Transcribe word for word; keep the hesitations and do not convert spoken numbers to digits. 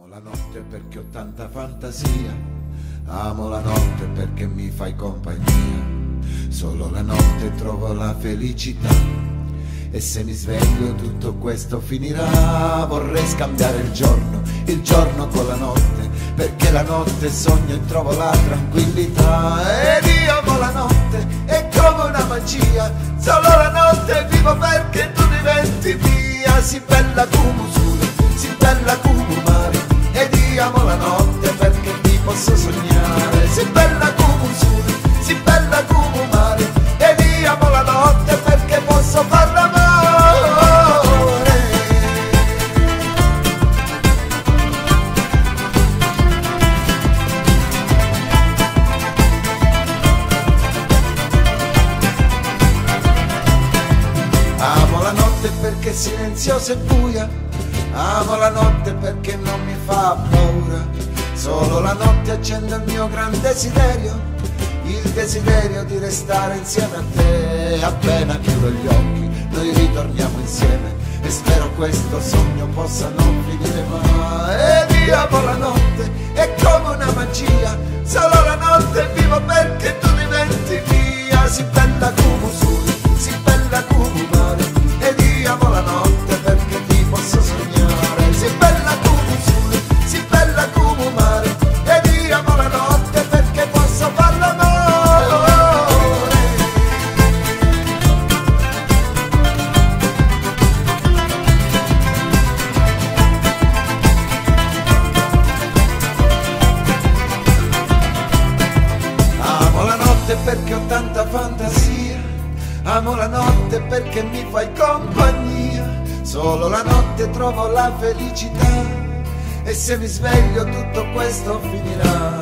la notte perché ho tanta fantasia, amo la notte perché mi fai compagnia, solo la notte trovo la felicità e se mi sveglio tutto questo finirà. Vorrei scambiare il giorno, il giorno con la notte, perché la notte sogno e trovo la tranquillità. Ed io amo la notte, è come una magia, solo la notte vivo perché tu diventi mia. Si bella come sole, si bella come mare, ed io amo la notte perché ti posso sognare. Si bella come sole, si bella come mare, ed io amo la notte perché posso far l'amore. Amo la notte perché è silenziosa e buia, amo la notte perché non mi fa paura, solo la notte accende il mio gran desiderio, il desiderio di restare insieme a te. Appena chiudo gli occhi noi ritorniamo insieme e spero questo sogno possa non finire mai. Ed io amo la notte, è come una magia, solo la notte vivo perché tu diventi mia. Si bella come sole, si bella come mare, ed io amo la notte perché ti posso sognare. Si bella come sole, si bella come mare, ed io amo la notte perché posso far l'amore. Amo la notte perché ho tanta fantasia, amo la notte perché mi fai compagnia, solo la notte trovo la felicità e se mi sveglio tutto questo finirà.